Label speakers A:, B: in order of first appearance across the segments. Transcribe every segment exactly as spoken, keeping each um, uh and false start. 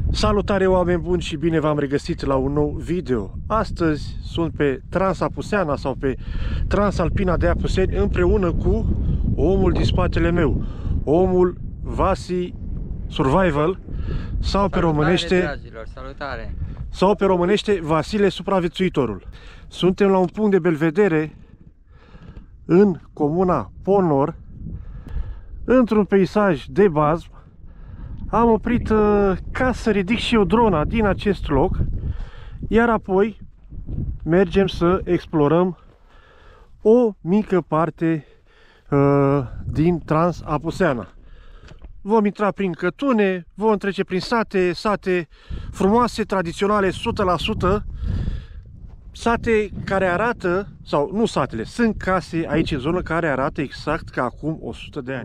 A: Salutare oameni buni și bine v-am regăsit la un nou video. Astăzi sunt pe Transapuseana sau pe Transalpina de Apuseni împreună cu omul din spatele meu, omul Vasi Survival sau pe românește,
B: dragilor, salutare.
A: sau pe românește Vasile Supraviețuitorul. Suntem la un punct de belvedere în comuna Ponor, într-un peisaj de bazm. Am oprit uh, ca să ridic și eu drona din acest loc, iar apoi mergem să explorăm o mică parte uh, din Transapuseana. Vom intra prin cătune, vom trece prin sate, sate frumoase, tradiționale, o sută la sută, sate care arată, sau nu satele, sunt case aici în zonă care arată exact ca acum o sută de ani.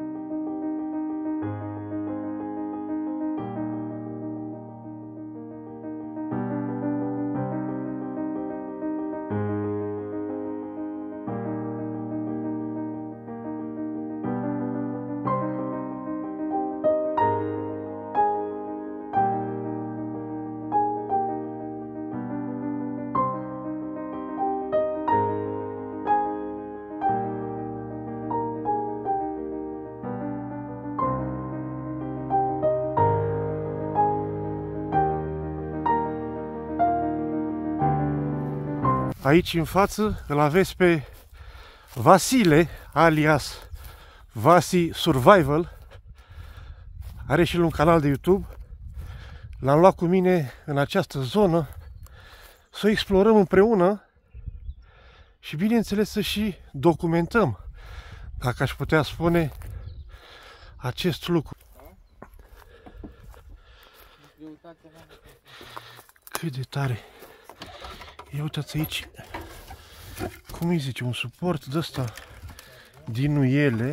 A: Aici în față îl aveți pe Vasile, alias Vasi Survival. Are și el un canal de YouTube. L-am luat cu mine în această zonă să o explorăm împreună și bineînțeles să și documentăm, dacă aș putea spune, acest lucru. Cât de tare! Ia uitați aici, cum îi zice, un suport de ăsta din nuiele.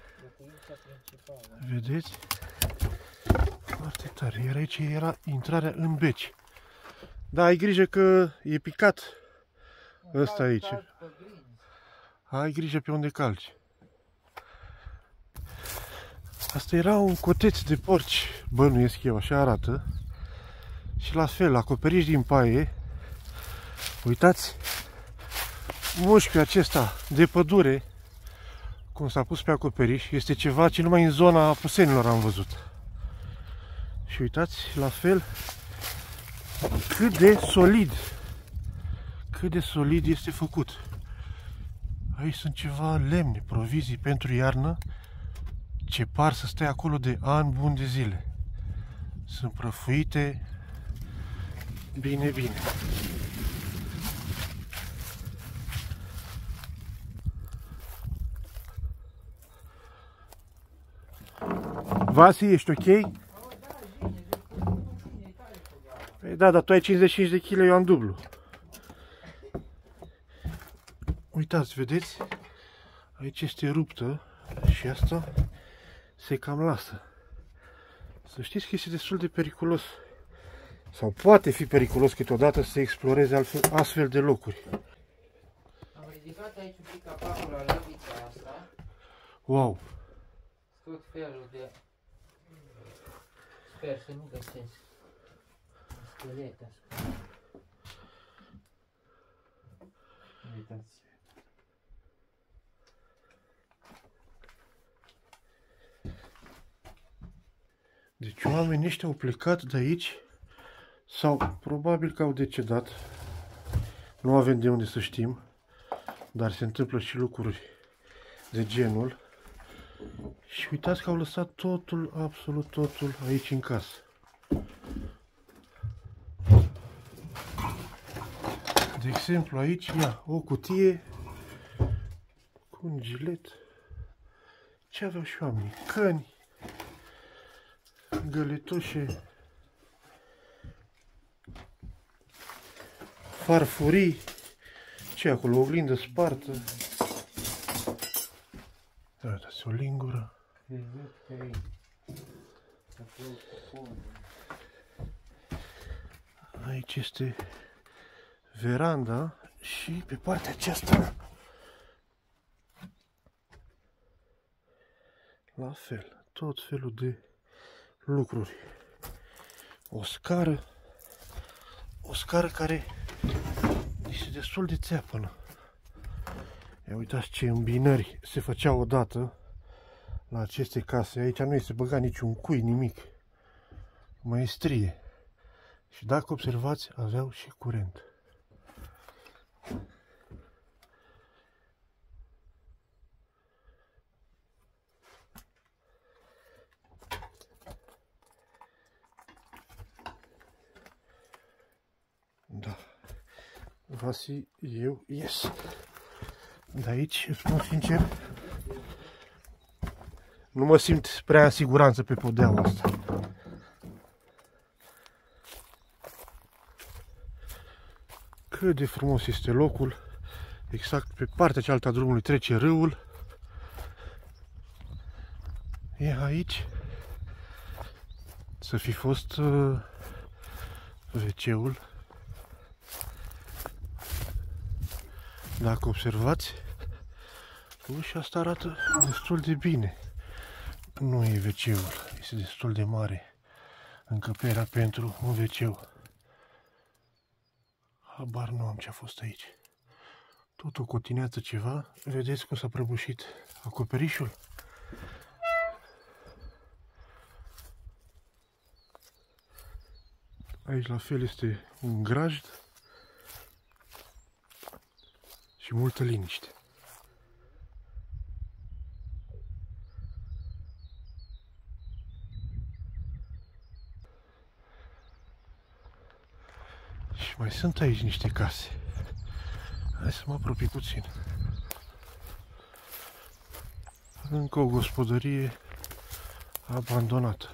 A: Vedeți? Foarte tare. Iar aici era intrarea în beci. Da, ai grijă că e picat ăsta aici. Ai grijă pe unde calci. Asta era un coteț de porci, bănuiesc eu, așa arată. Și la fel, acoperiș din paie. Uitați, mușchiul acesta de pădure, cum s-a pus pe acoperiș, este ceva ce numai în zona Apusenilor am văzut. Și uitați, la fel, cât de solid, cât de solid este făcut. Aici sunt ceva lemne, provizii pentru iarnă, ce par să stea acolo de ani buni de zile. Sunt prăfuite, bine, bine. Vasi, ești ok? Păi da, dar tu ai cincizeci și cinci de kilograme, eu am dublu. Uitați, vedeți? Aici este ruptă și asta se cam lasă. Să știți că este destul de periculos. Sau poate fi periculos câteodată să exploreze altfel, astfel de locuri.
B: Am ridicat aici un pic capacul la lăbița asta.
A: Wow!
B: Tot felul de... Sper să nu găsesc schelete. Uitați.
A: Deci oamenii ăștia au plecat de aici sau probabil că au decedat. Nu avem de unde să știm, dar se întâmplă și lucruri de genul. Și uitați că au lăsat totul, absolut totul aici în casă. De exemplu aici, ia, o cutie cu un gilet. Ce aveau și oamenii? Căni, găletușe, farfurii. Ce acolo? O oglindă spartă. Uitați, o lingură. Aici este veranda și pe partea aceasta la fel, tot felul de lucruri. o scară, o scară care este destul de țeapănă. Ia uitați ce îmbinări se făceau odată la aceste case. Aici nu este băgat niciun cui, nimic. Maestrie. Și dacă observați, aveau și curent. Da. Vasi, eu ies. De aici, îți spun sincer, nu mă simt prea în siguranță pe podeaua asta. Cât de frumos este locul. Exact pe partea cealaltă a drumului trece râul. E aici să fi fost uh, ve ce-ul. Dacă observați, ușa asta arată destul de bine. Nu e ve ce-ul, este destul de mare încăperea pentru un ve ce-ul. Habar nu am ce a fost aici. Tot o cotineață ceva. Vedeți cum s-a prăbușit acoperișul? Aici la fel este un grajd și multă liniște. Și mai sunt aici niște case. Hai să mă apropii puțin. Încă o gospodărie abandonată.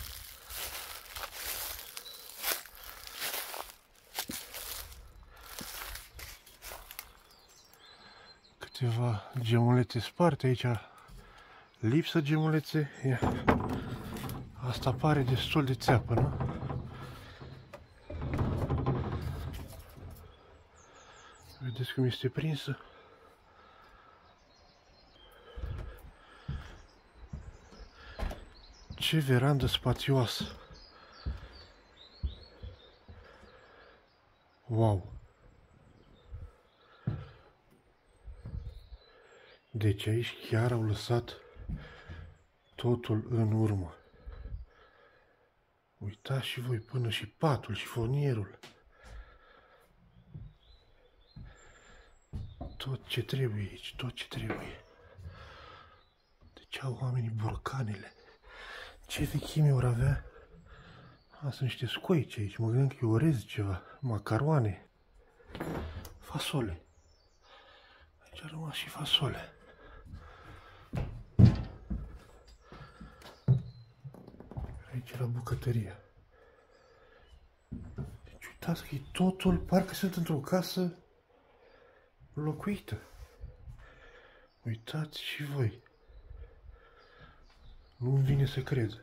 A: Câteva gemulețe sparte aici. Lipsă gemulețe. Ia. Asta pare destul de țeapănă. Vedeți cum este prinsă? Ce verandă spațioasă! Wow! Deci aici chiar au lăsat totul în urmă. Uitați și voi, până și patul, și fonierul. Tot ce trebuie aici, tot ce trebuie. Deci au oamenii borcanele. Ce vechime ori avea? A, sunt niște scoici aici, mă gândeam că e orez ceva. Macaroane. Fasole. Aici a rămas și fasole. Aici era bucătăria. Deci uitați că e totul, parcă sunt într-o casă locuită. Uitați și voi. Nu-mi vine să cred.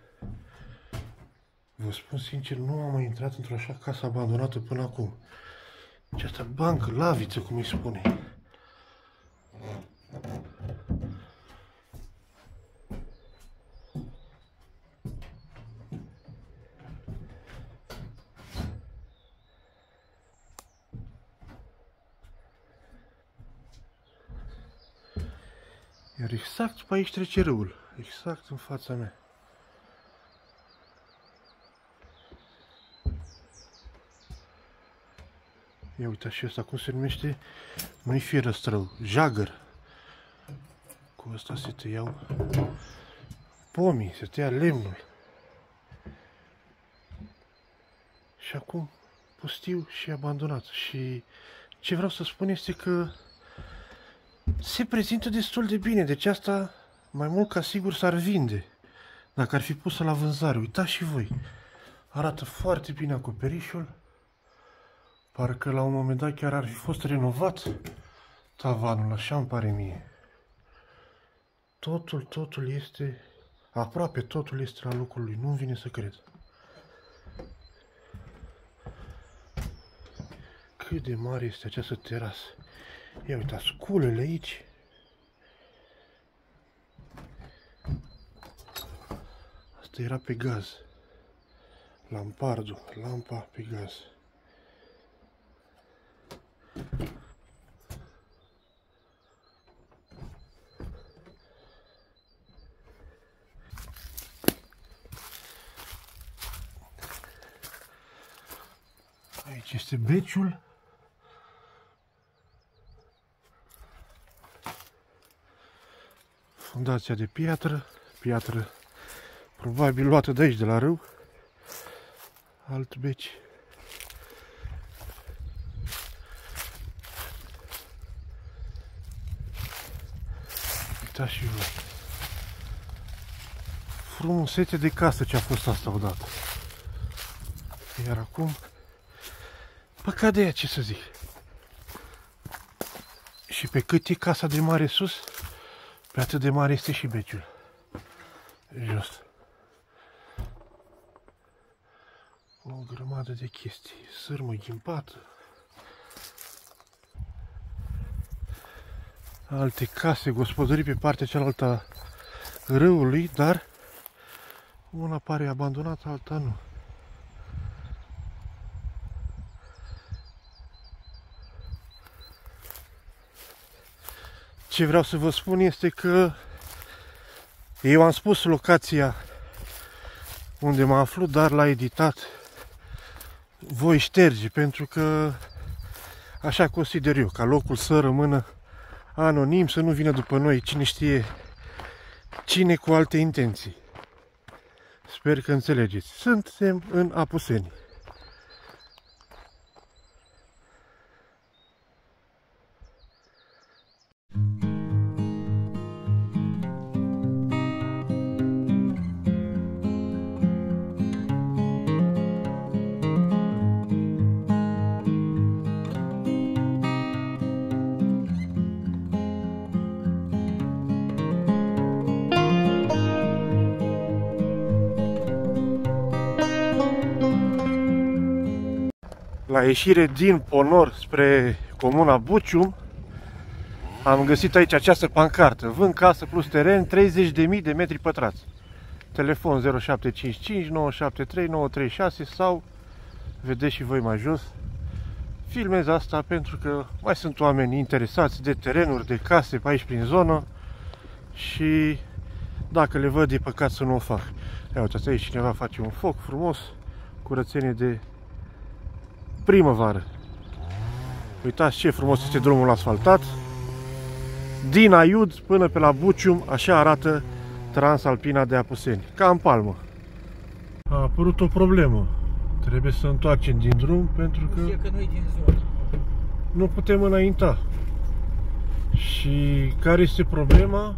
A: Vă spun sincer, nu am mai intrat într-o așa casă abandonată până acum. Deci asta bancă, laviță, cum îi spune. Iar exact pe aici trece râul. Exact în fața mea. Ia uitați și ăsta cum se numește. Nu-i fierăstrău, jagăr. Cu ăsta se tăiau pomii, se tăia lemnul. Și acum pustiu și abandonat. Și ce vreau să spun este că se prezintă destul de bine, deci asta mai mult ca sigur s-ar vinde dacă ar fi pusă la vânzare. Uitați și voi, arată foarte bine acoperișul, parcă la un moment dat chiar ar fi fost renovat tavanul, așa îmi pare mie. Totul, totul este, aproape totul este la locul lui, nu-mi vine să cred. Cât de mare este această terasă. Ia uitați, culele aici. Asta era pe gaz. Lampardul, lampa pe gaz. Aici este beciul. Fundația de piatră, piatră probabil luată de aici, de la râu. Alt beci. Uitați și voi. Frumusețe de casă ce a fost asta odată. Iar acum, păcat de ea, ce să zic. Și pe cât e casa de mare sus, pe atât de mare este și beciul. Jos. O grămadă de chestii. Sârmă ghimpată. Alte case, gospodării pe partea cealaltă a râului, dar una pare abandonată, alta nu. Ce vreau să vă spun este că eu am spus locația unde mă aflu, dar la editat voi șterge, pentru că așa consider eu, ca locul să rămână anonim, să nu vină după noi cine știe cine cu alte intenții. Sper că înțelegeți. Suntem în Apuseni. La ieșire din Ponor spre comuna Bucium, am găsit aici această pancartă: vând casă plus teren, treizeci de mii de metri pătrați. Telefon zero șapte cinci cinci nouă șapte trei nouă trei șase sau vedeți și voi mai jos. Filmez asta pentru că mai sunt oameni interesați de terenuri, de case pe aici prin zonă și dacă le văd, e păcat să nu o fac. Ia uitați, aici cineva face un foc frumos, curățenie de primăvară. Uitați ce frumos este drumul asfaltat. Din Aiud până pe la Bucium, așa arată Transalpina de Apuseni, ca în palmă. A apărut o problemă. Trebuie să întoarcem din drum pentru că,
B: că nu, din zonă.
A: nu putem înainta. Și care este problema?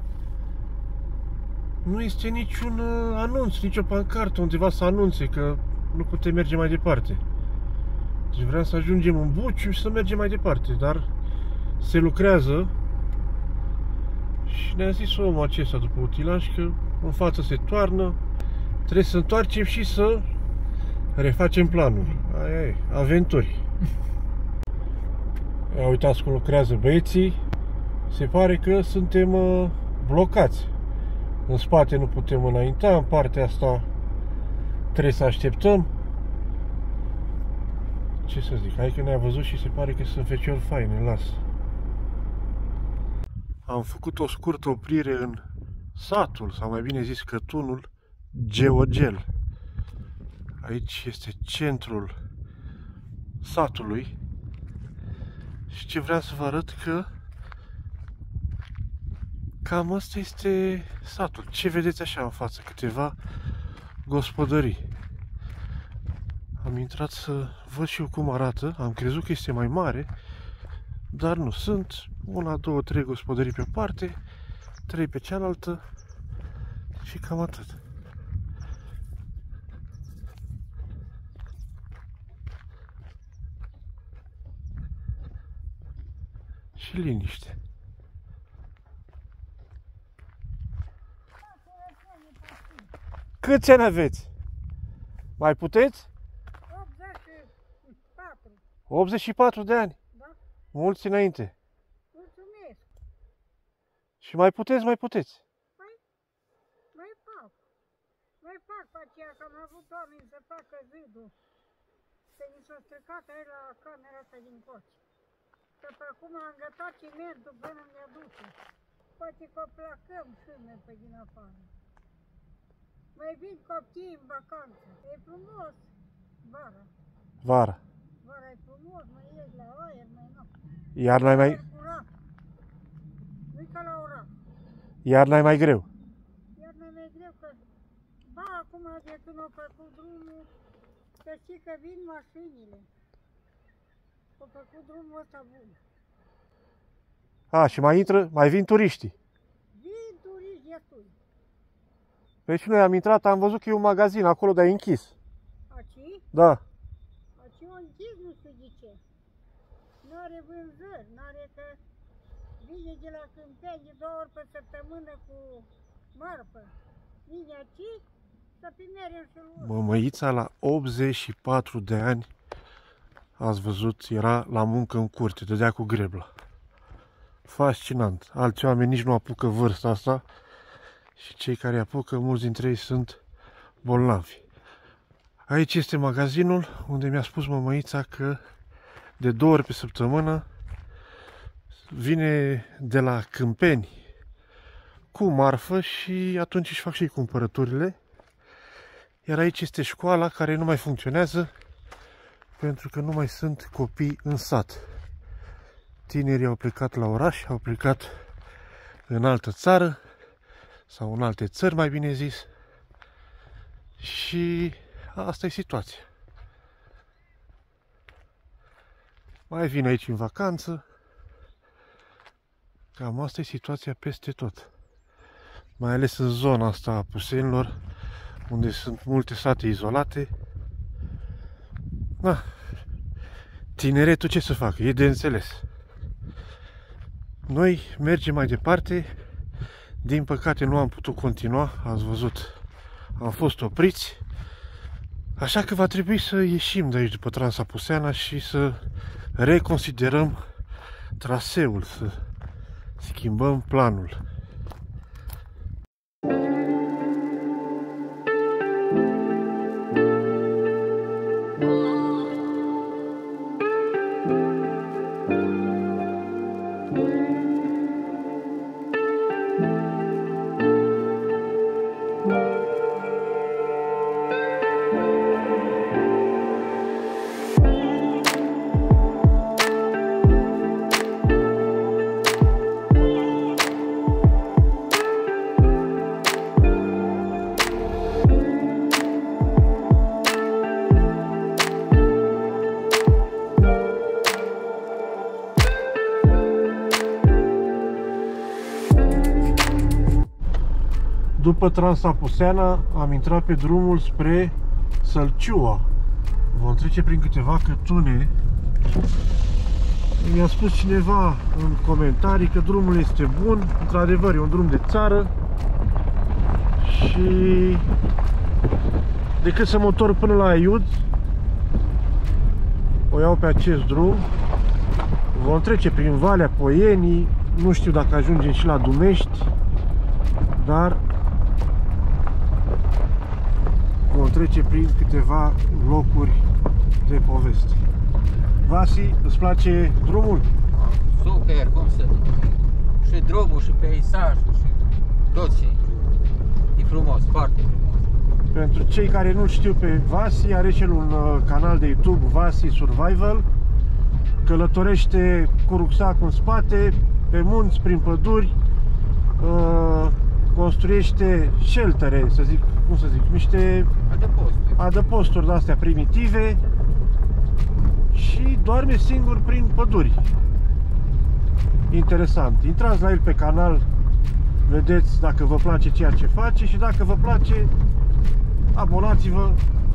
A: Nu este niciun anunț, nicio pancartă undeva să anunțe că nu putem merge mai departe. Deci vreau să ajungem în Bucium și să mergem mai departe, dar se lucrează și ne-a zis omul acesta după utilaj că în față se toarnă, trebuie să întoarcem și să refacem planul. Aia e, aventuri. Ia uitați cum lucrează băieții. Se pare că suntem uh, blocați. În spate nu putem înainta, în partea asta trebuie să așteptăm. Ce să zic, hai că ne-a văzut și se pare că sunt feciori faine, las. Am făcut o scurtă oprire în satul, sau mai bine zis cătunul Geogel. Aici este centrul satului și ce vreau să vă arăt că cam asta este satul. Ce vedeți așa în față? Câteva gospodării. Am intrat să văd și eu cum arată. Am crezut că este mai mare, dar nu. Sunt una, două, trei gospodării pe o parte, trei pe cealaltă și cam atât. Și liniște. Câți ani aveți? Mai puteți? optzeci și patru de ani?
C: Da.
A: Mulți înainte.
C: Mulțumesc.
A: Și mai puteți, mai puteți.
C: Mai, mai fac. Mai fac, fac aceea că am avut oameni să facă zidul. Că ni s-a stricat aici la camera asta din coci. Că pe acum am gătat cimentul până mi-a duce. Poate că placăm șume pe din afară. Mai vin copiii în vacanță. E frumos. Vara.
A: Vara.
C: Vara e frumos, mai ieși la aer, mai nu.
A: Iarna e mai...
C: Nu-i ca la oraș.
A: Iarna e mai greu.
C: Iarna e mai greu că... Ba, acum de când au făcut drumul, să știi că vin mașinile. Au făcut drumul ăsta bun.
A: A, și mai intră, mai vin turiștii.
C: Vin turiști destui.
A: Păi și noi am intrat, am văzut că e un magazin acolo, dar e închis.
C: Aici?
A: Da.
C: Aici o închis, nu știu de ce. N-are vânzări, n-are că... Vine de la Câmpeni de două ori pe săptămână cu marfă. Vine aici, să primerem și lui.
A: Mămăița la optzeci și patru de ani, ați văzut, era la muncă în curte, dădea cu grebla. Fascinant. Alți oameni nici nu apucă vârsta asta și cei care apucă, mulți dintre ei sunt bolnavi. Aici este magazinul unde mi-a spus mămăița că de două ori pe săptămână vine de la Câmpeni cu marfă și atunci își fac și cumpărăturile. Iar aici este școala care nu mai funcționează pentru că nu mai sunt copii în sat. Tinerii au plecat la oraș, au plecat în altă țară sau în alte țări, mai bine zis. Și asta e situația. Mai vin aici în vacanță. Cam asta e situația peste tot. Mai ales în zona asta a Pusenilor, unde sunt multe sate izolate. Da. Tineretul ce să facă? E de înțeles. Noi mergem mai departe. Din păcate nu am putut continua. Ați văzut, am fost opriți. Așa că va trebui să ieșim de aici după Transapuseana și să reconsiderăm traseul, să schimbăm planul. După Transapuseana am intrat pe drumul spre Sălciua. Vom trece prin câteva cătune. Mi-a spus cineva în comentarii că drumul este bun. Într-adevăr, e un drum de țară. Și decât să mă întorc până la Aiud, o iau pe acest drum. Vom trece prin Valea Poienii. Nu știu dacă ajungem și la Dumești, dar vom trece prin câteva locuri de poveste. Vasi, îți place drumul?
B: Super, cum să nu? Și drumul, și peisajul, și tot ce e frumos, foarte frumos.
A: Pentru cei care nu știu pe Vasi, are și el un canal de YouTube, Vasi Survival. Călătorește cu rucsacul în spate, pe munți, prin păduri, construiește sheltere, să zic, cum să zic, niște
B: adăposturi,
A: adăposturi de-astea primitive și doarme singur prin păduri. Interesant. Intrați la el pe canal, vedeți dacă vă place ceea ce face și dacă vă place, abonați-vă.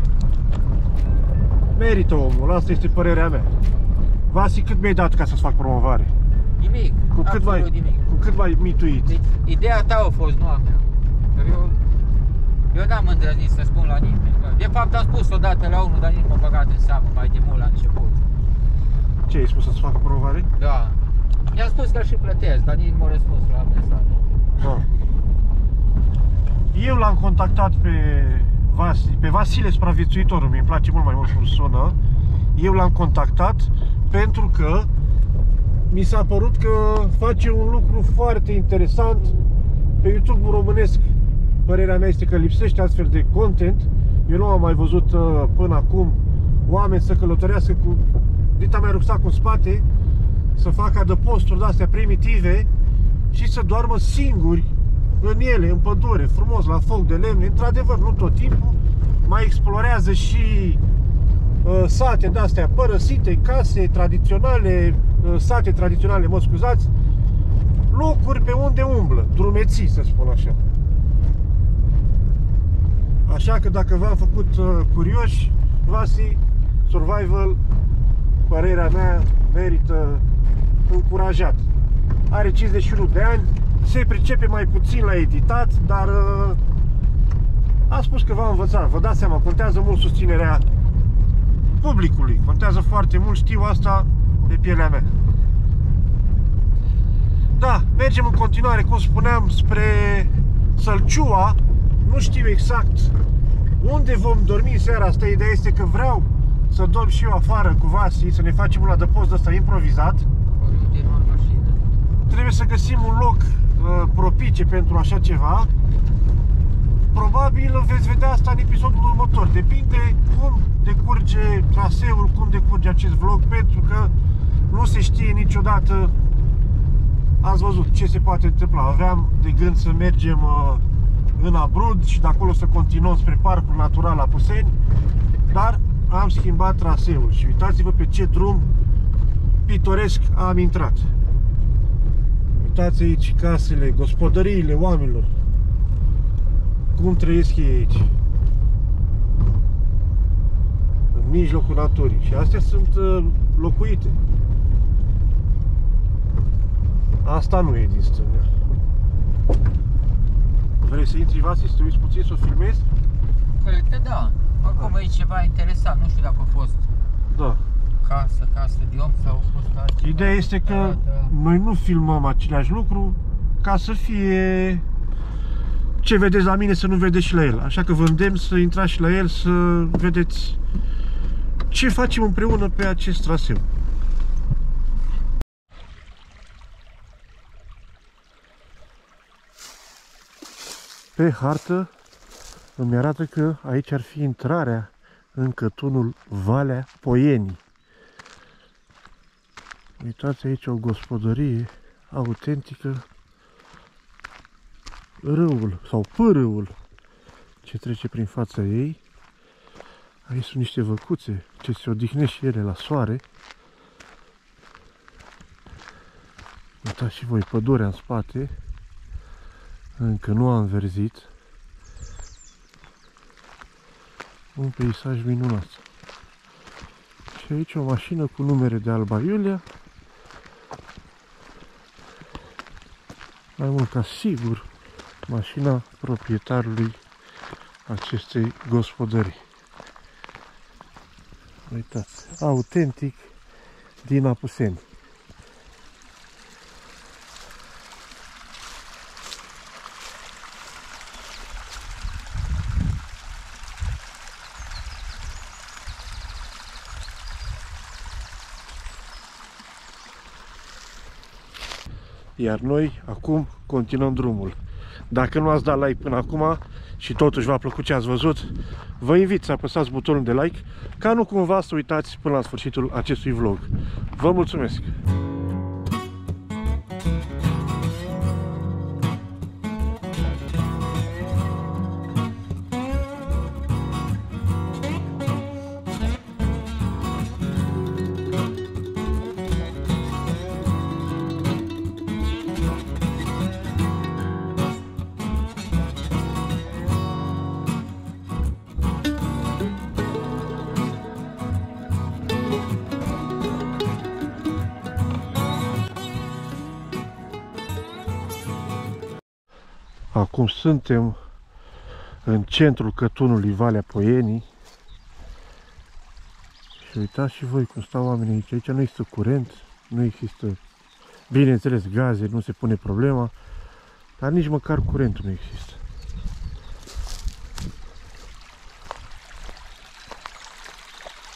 A: Merită omul, asta este părerea mea. Vasi, cât mi-ai dat ca să-ți fac promovare?
B: Nimic,
A: cu cât
B: absolut
A: mai,
B: nimic.
A: Cu cât mai mituit?
B: Deci, ideea ta a fost, nu a mea. Eu, eu n-am îndrăznit să spun la nimeni. De fapt am spus odată la unul, dar nici m-a băgat în seamă mai de mult la început.
A: Ce, ai spus să-ți fac promovare?
B: Da. Mi-a spus că și plătesc, dar nici m-a răspuns la mesaj.
A: Da. Eu l-am contactat pe Vas pe Vasile Supraviețuitorul, mi-mi place mult mai mult cum sună. Eu l-am contactat pentru că mi s-a părut că face un lucru foarte interesant pe YouTube-ul românesc. Părerea mea este că lipsește astfel de content. Eu nu am mai văzut uh, până acum oameni să călătorească cu dita mea rucsac în spate, să facă adăposturi de-astea primitive și să doarmă singuri în ele, în pădure, frumos, la foc de lemne. Într-adevăr, nu tot timpul. Mai explorează și uh, sate de-astea părăsite, case tradiționale, uh, sate tradiționale, mă scuzați, locuri pe unde umblă, drumeții, să spun așa. Așa că dacă v-am făcut uh, curioși, Vasi Survival, părerea mea, merită încurajat. Are cincizeci și unu de ani, se pricepe mai puțin la editat, dar uh, a spus că v-a învățat. Vă dați seama, contează mult susținerea publicului, contează foarte mult, știu asta pe pielea mea. Da, mergem în continuare, cum spuneam, spre Sălciua. Nu știu exact unde vom dormi în seara asta. Ideea este că vreau să dorm și eu afară cu Vasi, să ne facem un adăpost ăsta improvizat. Trebuie să găsim un loc uh, propice pentru așa ceva. Probabil veți vedea asta în episodul următor. Depinde cum decurge traseul, cum decurge acest vlog, pentru că nu se știe niciodată. Ați văzut ce se poate întâmpla. Aveam de gând să mergem uh, în Abrud și de acolo să continuăm spre Parcul Natural Apuseni, dar am schimbat traseul și uitați-vă pe ce drum pitoresc am intrat. Uitați aici casele, gospodăriile oamenilor, cum trăiesc ei aici, în mijlocul naturii, și astea sunt uh, locuite. Asta nu e din stânga. Vrei să intri, Vasi, să te uiți puțin, să o filmezi?
B: Cred că da. Oricum e ceva interesant, nu știu dacă a fost
A: Da.
B: casă, casă de om sau a fost altceva.
A: Ideea este că
B: Da, da.
A: noi nu filmăm același lucru ca să fie ce vedeți la mine să nu vedeți și la el. Așa că vă îndemn să intrați și la el să vedeți ce facem împreună pe acest traseu. Pe hartă îmi arată că aici ar fi intrarea în cătunul Valea Poienii. Uitați aici o gospodărie autentică, râul sau pârâul ce trece prin fața ei. Aici sunt niște văcuțe ce se odihnesc și ele la soare. Uitați și voi pădurea în spate, încă nu a înverzit. Un peisaj minunat. Și aici o mașină cu numere de Alba Iulia. Mai mult ca sigur mașina proprietarului acestei gospodării. Uitați, autentic din Apuseni. Iar noi acum continuăm drumul. Dacă nu ați dat like până acum și totuși v-a plăcut ce ați văzut, vă invit să apăsați butonul de like, ca nu cumva să uitați până la sfârșitul acestui vlog. Vă mulțumesc! Acum suntem în centrul cătunului Valea Poienii și uitați și voi cum stau oamenii aici. Aici nu există curent, nu există, bineînțeles, gaze, nu se pune problema, dar nici măcar curentul nu există.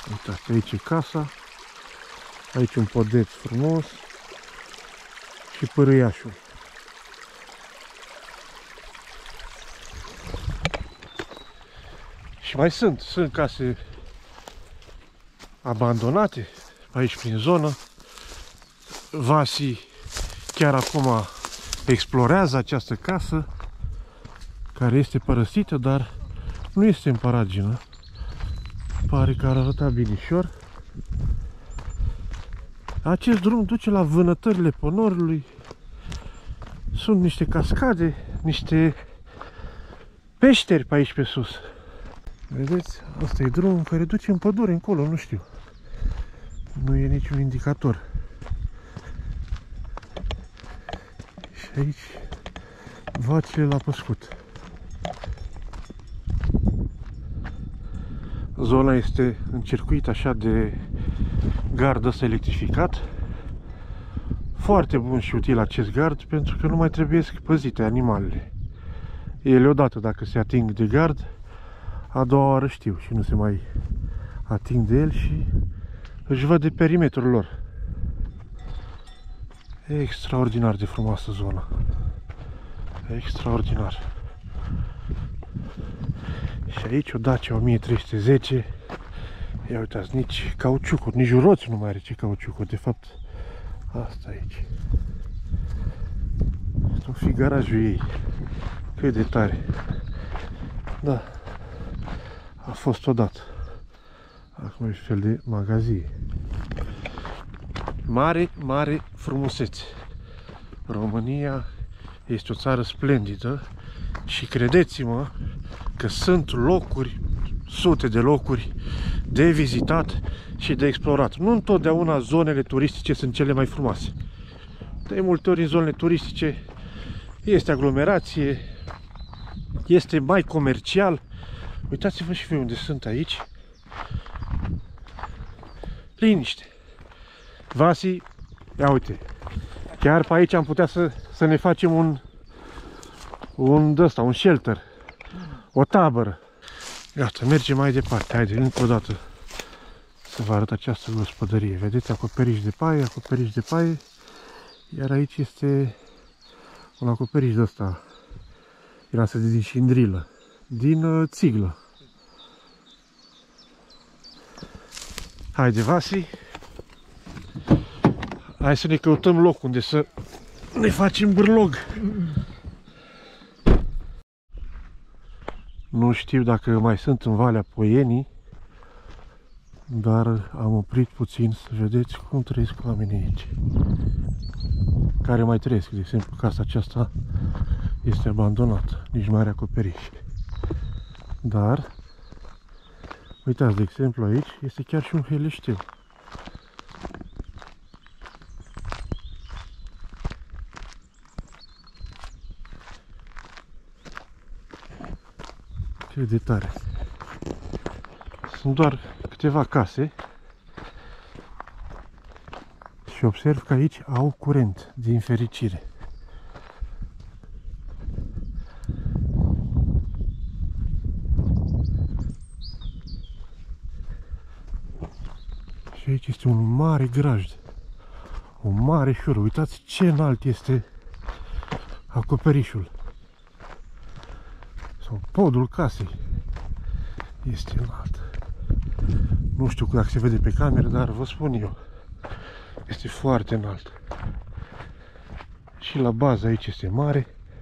A: Uitați, aici e casa. Aici un podeț frumos. Și părâiașul. Și mai sunt, sunt case abandonate aici prin zonă. Vasi chiar acum explorează această casă care este părăsită, dar nu este în paragină. Pare că ar arăta binișor. Acest drum duce la vânătările Ponorului. Sunt niște cascade, niște peșteri pe aici pe sus. Vedeți? Asta e drumul care duce în pădure încolo, nu știu. Nu e niciun indicator. Și aici vacile la păscut. Zona este încircuită așa de gard ăsta electrificat. Foarte bun și util acest gard, pentru că nu mai trebuie păzite animalele. Ele odată dacă se ating de gard, a doua oară știu și nu se mai ating de el și își văd de perimetrul lor. Extraordinar de frumoasă zona. Extraordinar. Și aici o Dacia o mie trei sute zece. Ia uitați, nici cauciucuri, nici roți nu mai are ce cauciucuri. De fapt, asta aici. Asta o fi garajul ei. Cât de tare. Da. A fost odată. Acum e un fel de magazie. Mare, mare frumusețe. România este o țară splendidă și credeți-mă că sunt locuri, sute de locuri de vizitat și de explorat. Nu întotdeauna zonele turistice sunt cele mai frumoase. De multe ori în zonele turistice este aglomerație, este mai comercial. Uitați-vă și voi unde sunt aici. Liniște. Vasi, ia uite. Chiar pe aici am putea să, să ne facem un un ăsta, un shelter. O tabără. Gata, mergem mai departe. Haide, încă o dată să vă arăt această gospodărie. Vedeți, acoperiș de paie, acoperiș de paie. Iar aici este un acoperiș de ăsta. Era să zic din șindrilă. Din uh, țiglă. Haide, Vasi. Hai să ne căutăm loc unde să ne facem bârlog. Nu știu dacă mai sunt în Valea Poienii, dar am oprit puțin să vedeți cum trăiesc oamenii aici. Care mai trăiesc, de exemplu, casa aceasta este abandonată, nici mai are acoperiș. Dar, uitați, de exemplu, aici este chiar și un heleșteu. Cât de tare. Sunt doar câteva case și observ că aici au curent, din fericire. Și aici este un mare grajd, un mare șură. Uitați ce înalt este acoperișul. Sau podul casei este înalt. Nu știu dacă se vede pe cameră, dar vă spun eu, este foarte înalt. Și la bază aici este mare.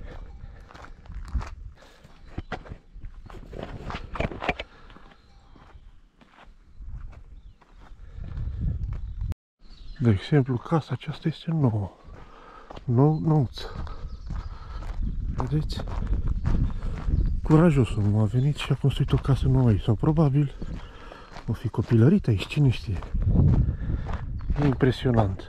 A: De exemplu, casa aceasta este nouă. Nou, nouță. Vedeți? Curajosul nu a venit și a construit o casă nouă aici. Sau probabil o fi copilărit aici, cine știe. E impresionant.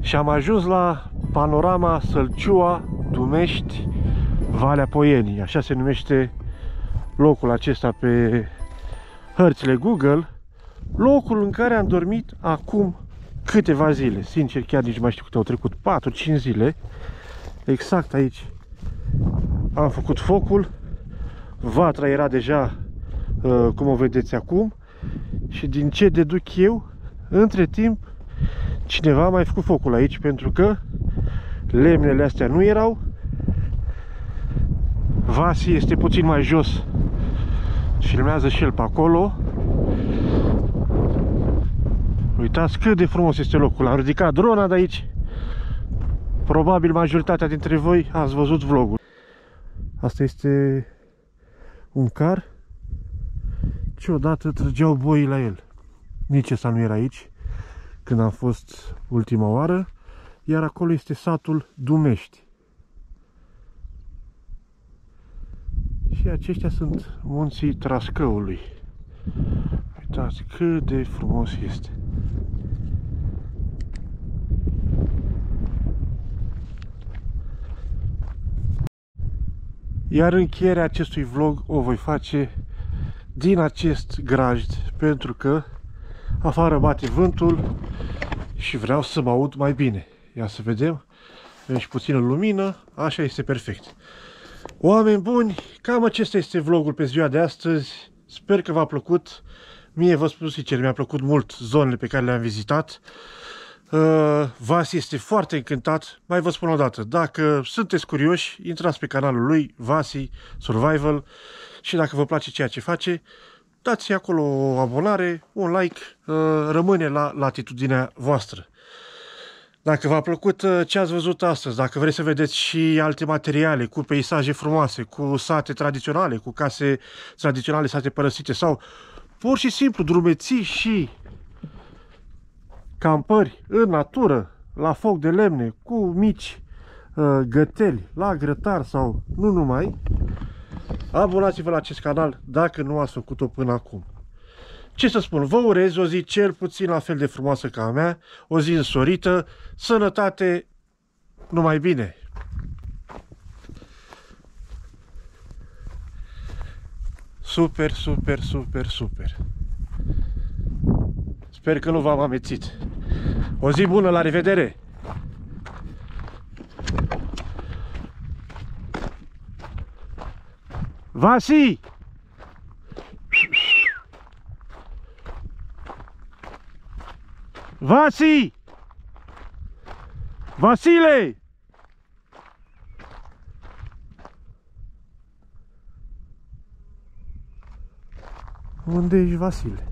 A: Și am ajuns la panorama Sălciua, Dumești, Valea Poienii. Așa se numește locul acesta pe hărțile Google. Locul în care am dormit acum câteva zile. Sincer, chiar nici nu mai știu câte au trecut, patru cinci zile. Exact aici am făcut focul. Vatra era deja uh, cum o vedeți acum. Și din ce deduc eu, între timp cineva a mai făcut focul aici, pentru că lemnele astea nu erau. Vasi este puțin mai jos, filmează și el pe acolo. Uitați cât de frumos este locul. Am ridicat drona de aici. Probabil majoritatea dintre voi ați văzut vlogul. Asta este un car ce odată trăgeau boii la el. Nici ăsta nu era aici când am fost ultima oară. Iar acolo este satul Dumești. Și aceștia sunt munții Trascăului. Uitați cât de frumos este. Iar încheierea acestui vlog o voi face din acest grajd, pentru că afară bate vântul și vreau să mă aud mai bine. Ia să vedem. Avem și puțină lumină. Așa este perfect. Oameni buni, cam acesta este vlogul pe ziua de astăzi. Sper că v-a plăcut. Mie, vă spun sincer, mi-a plăcut mult zonele pe care le-am vizitat. Uh, Vasi este foarte încântat. Mai vă spun o dată, dacă sunteți curioși, intrați pe canalul lui Vasi Survival și dacă vă place ceea ce face, dați acolo o abonare, un like, uh, rămâne la latitudinea voastră. Dacă v-a plăcut ce ați văzut astăzi, dacă vreți să vedeți și alte materiale cu peisaje frumoase, cu sate tradiționale, cu case tradiționale, sate părăsite sau pur și simplu drumeții și campări în natură, la foc de lemne, cu mici uh, găteli, la grătar sau nu numai, abonați-vă la acest canal dacă nu ați făcut-o până acum. Ce să spun, vă urez o zi cel puțin la fel de frumoasă ca a mea, o zi însorită, sănătate, numai bine! Super, super, super, super! Sper că nu v-am amețit. O zi bună, la revedere! Vasi! Vasi! Vasile! Unde ești, Vasile?